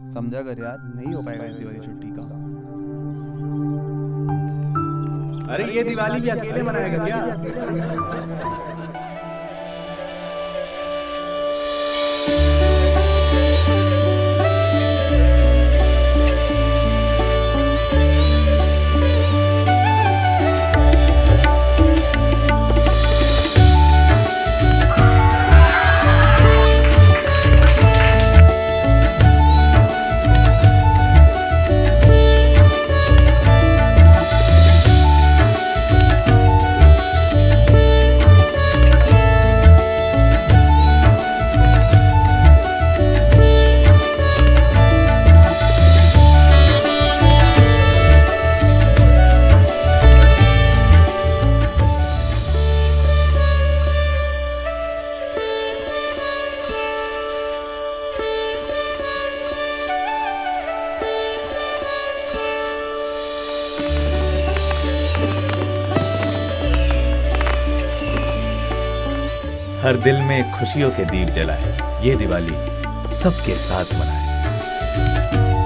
समझा कर यार, नहीं हो पाएगा इस दिवाली छुट्टी का। अरे ये दिवाली भी अकेले मनाएगा क्या? हर दिल में खुशियों के दीप जलाए, ये दिवाली सबके साथ मनाए।